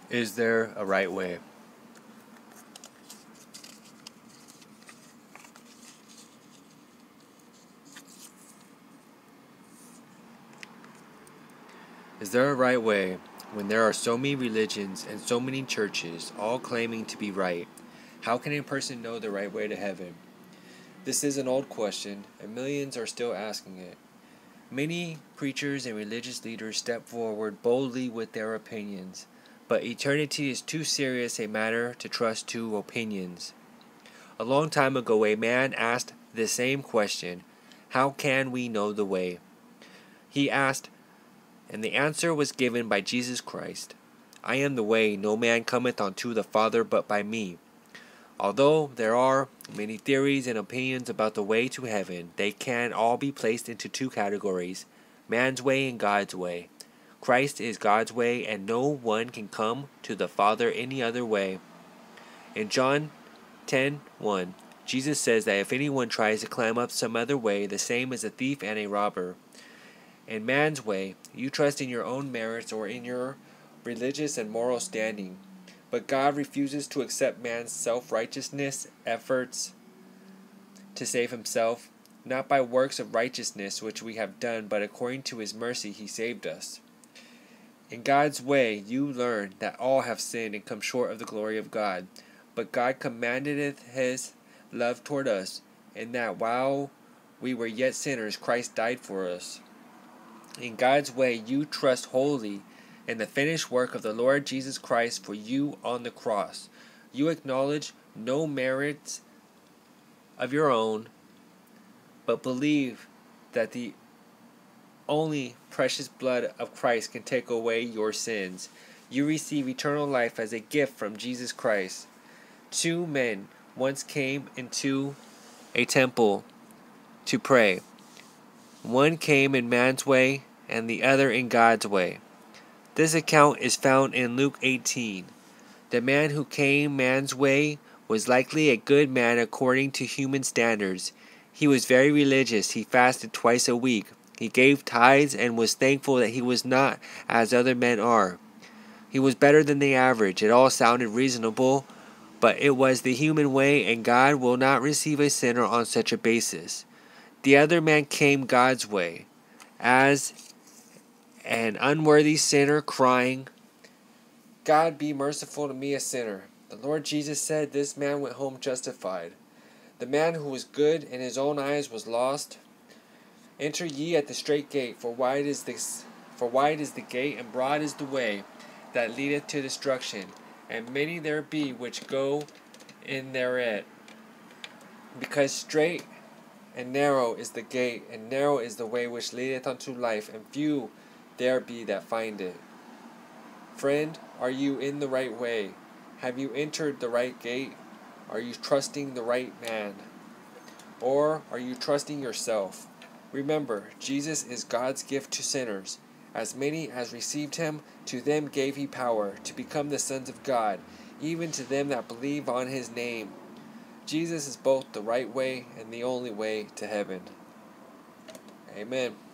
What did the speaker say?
Is there a right way? Is there a right way when there are so many religions and so many churches all claiming to be right? How can a person know the right way to heaven? This is an old question, and millions are still asking it. Many preachers and religious leaders step forward boldly with their opinions, but eternity is too serious a matter to trust to opinions. A long time ago, a man asked the same question: how can we know the way? He asked, and the answer was given by Jesus Christ. I am the way, no man cometh unto the Father but by me. Although there are many theories and opinions about the way to heaven, they can all be placed into two categories: man's way and God's way. Christ is God's way, and no one can come to the Father any other way. In John 10:1, Jesus says that if anyone tries to climb up some other way, the same is a thief and a robber. In man's way, you trust in your own merits or in your religious and moral standing. But God refuses to accept man's self-righteousness efforts to save himself, not by works of righteousness which we have done, but according to his mercy he saved us. In God's way you learn that all have sinned and come short of the glory of God. But God commandeth his love toward us, in that while we were yet sinners, Christ died for us. In God's way you trust wholly in the finished work of the Lord Jesus Christ for you on the cross. You acknowledge no merits of your own, but believe that the only precious blood of Christ can take away your sins. You receive eternal life as a gift from Jesus Christ. Two men once came into a temple to pray. One came in man's way and the other in God's way. This account is found in Luke 18. The man who came man's way was likely a good man according to human standards. He was very religious. He fasted twice a week. He gave tithes and was thankful that he was not as other men are. He was better than the average. It all sounded reasonable, but it was the human way, and God will not receive a sinner on such a basis. The other man came God's way, as an unworthy sinner, crying, God, be merciful to me, a sinner. The Lord Jesus said this man went home justified. The man who was good in his own eyes was lost. Enter ye at the strait gate, for wide is the gate, and broad is the way that leadeth to destruction, and many there be which go in thereat. Because strait and narrow is the gate, and narrow is the way which leadeth unto life, and few there be that find it. Friend, are you in the right way? Have you entered the right gate? Are you trusting the right man? Or are you trusting yourself? Remember, Jesus is God's gift to sinners. As many as received him, to them gave he power to become the sons of God, even to them that believe on his name. Jesus is both the right way and the only way to heaven. Amen.